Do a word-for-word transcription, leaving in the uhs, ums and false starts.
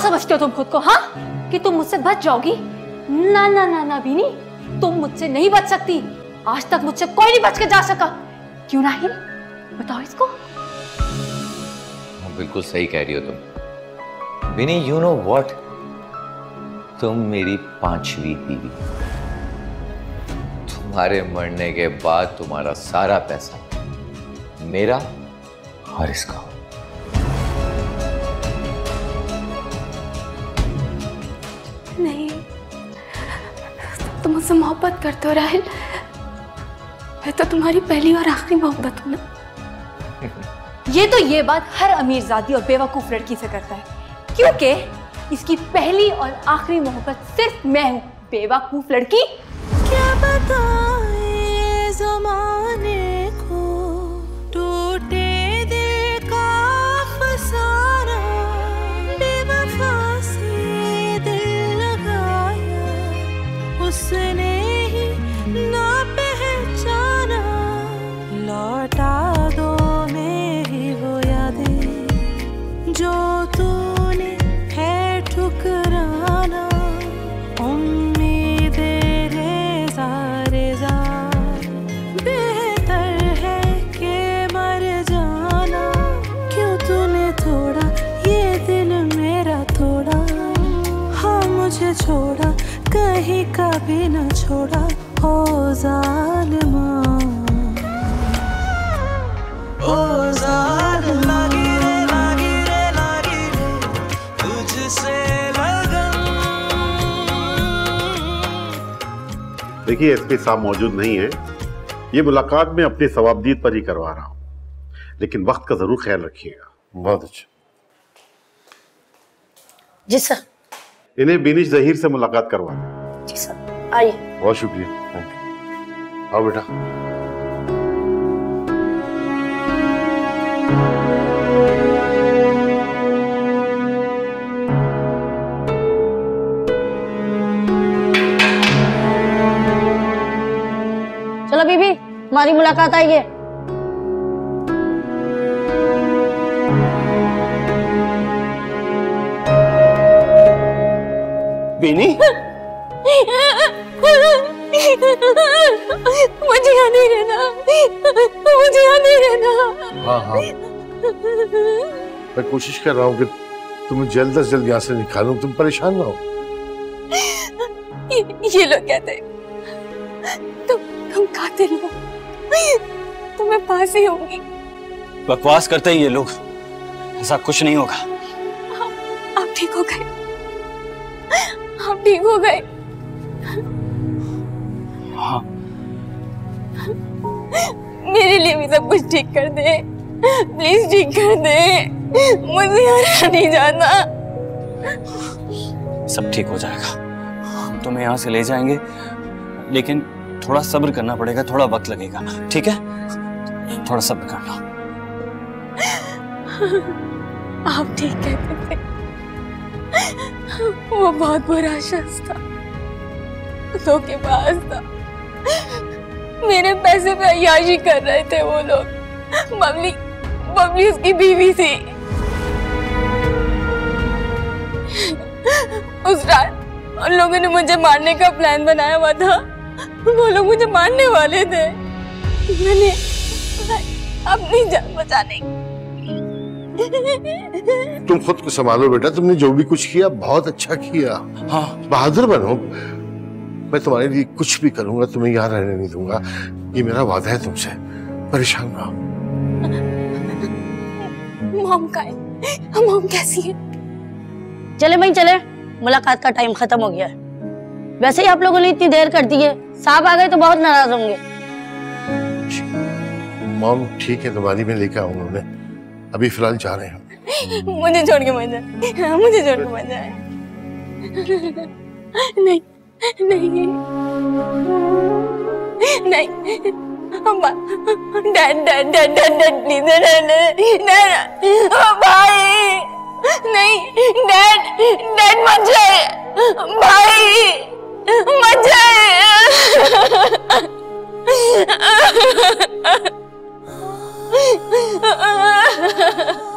समझते हो तुम खुद को, हाँ? कि तुम मुझसे बच जाओगी? ना ना ना ना बीनी, तुम मुझसे नहीं बच सकती। आज तक मुझसे कोई नहीं बच के जा सका। क्यों राहिल, बताओ इसको। बिल्कुल सही कह रही हो तुम बीनी। यू नो व्हाट, तुम मेरी पांचवी बीवी। तुम्हारे मरने के बाद तुम्हारा सारा पैसा मेरा और इसका। नहीं, तुम मुझसे मोहब्बत करते हो राहिल। मैं तो तुम्हारी पहली और आखिरी मोहब्बत हूं ना। ये तो ये बात हर अमीरजादी और बेवकूफ लड़की से करता है, क्योंकि इसकी पहली और आखिरी मोहब्बत सिर्फ मैं हूं। बेवकूफ लड़की। क्या बताए ज़माने को, टूटे दिल का अफसाना, बेवफा से दिल लगाया, उसने ही ना पहचाना। लौटा दो मेरी वो यादें जो तूने है ठुकराना। उम्मीदें रेज़ा रेज़ा, बेहतर है कि मर जाना। क्यों तूने तोड़ा ये दिल मेरा तोड़ा, हाँ मुझे छोड़ा कहीं कभी न छोड़ा। ओ जालिमा, ओ जालिमा, लागी रे लागी रे लागी रे तुझसे लगन। देखिए, एसपी साहब मौजूद नहीं है। ये मुलाकात मैं अपनी सवाबदीद पर ही करवा रहा हूँ, लेकिन वक्त का जरूर ख्याल रखिएगा। बहुत अच्छा जी सर। इन्हें बिनिश जहीर से मुलाकात करवा दें। जी सर, आइए। बहुत शुक्रिया, थैंक यू। आओ बेटा। चलो बीबी, हमारी मुलाकात आई है। बीनी, मुझे यहाँ नहीं रहना, मुझे यहाँ नहीं रहना। हाँ हाँ, मैं कोशिश कर रहा हूँ कि तुम्हें जल्द से जल्द यहाँ से निकालूं। तुम परेशान ना हो। ये, ये लोग कहते हैं तुम तुम कातिल हो, तुम्हें फांसी होगी। बकवास करते हैं ये लोग, ऐसा कुछ नहीं होगा। आप ठीक हो गए, आप ठीक हो गए। हाँ, मेरे लिए भी सब कुछ ठीक कर दे, प्लीज ठीक कर दे। मुझे यहाँ नहीं जाना। सब ठीक हो जाएगा, हम तुम्हें यहाँ से ले जाएंगे, लेकिन थोड़ा सब्र करना पड़ेगा, थोड़ा वक्त लगेगा, ठीक है? थोड़ा सब्र कर लो। आप ठीक कहते थे, वो बहुत बुरा शख्स था, धोखेबाज था। मेरे पैसे पे अय्याशी कर रहे थे वो लोग। बबली बबली उसकी बीवी थी। उस रात उन लोगों ने मुझे मारने का प्लान बनाया हुआ था। वो लोग मुझे मारने वाले थे। मैंने अपनी जान बचाने। तुम खुद को संभालो बेटा, तुमने जो भी कुछ किया बहुत अच्छा किया। हाँ, बहादुर बनो। मैं तुम्हारे लिए कुछ भी करूंगा, तुम्हें यहाँ रहने नहीं दूंगा। ये मेरा वादा है तुमसे। परेशान ना हो। मॉम का है, मॉम कैसी है? चले भाई चले, मुलाकात का टाइम खत्म हो गया है। वैसे ही आप लोगों ने इतनी देर कर दी है, साहब आ गए तो बहुत नाराज होंगे। मॉम ठीक है, तुम्हारी में लेकर आऊंगा उन्हें। अभी फिलहाल जा रहे हैं। मुझे छोड़ के मत जाए, मुझे छोड़ के मत जाए। नहीं नहीं नहीं, dad dad dad dad dad please dad भाई, नहीं डैड डैड मत जाए भाई, मत जाए।